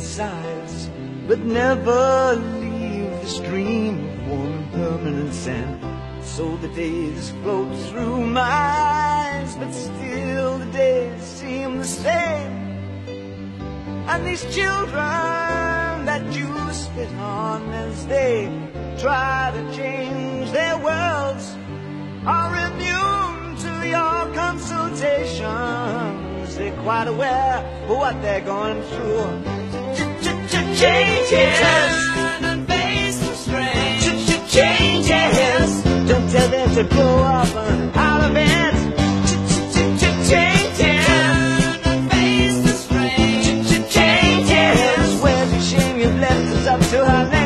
sighs, but never leave the stream of warm and permanent sand. So the days float through my eyes, but still the days seem the same. And these children that you spit on as they try to change their worlds are immune to your consultations. They're quite aware of what they're going through. Changes and face the strain. Changes. Don't tell them to grow up out of it. Changes and face the strain. Changes. Where's the shame you've left us up to her now?